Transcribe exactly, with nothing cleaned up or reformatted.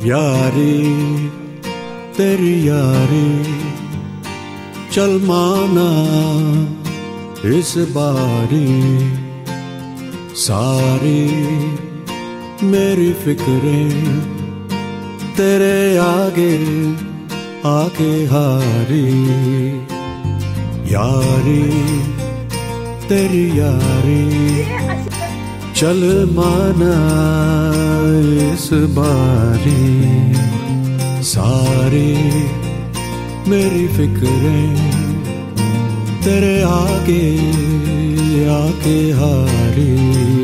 यारी तेरी यारी चल माना इस बारी, सारी मेरी फिक्रें तेरे आगे आके हारी। यारी तेरी यारी चल माना इस बारी, सारी मेरी फिक्रें तेरे आगे आके हारी।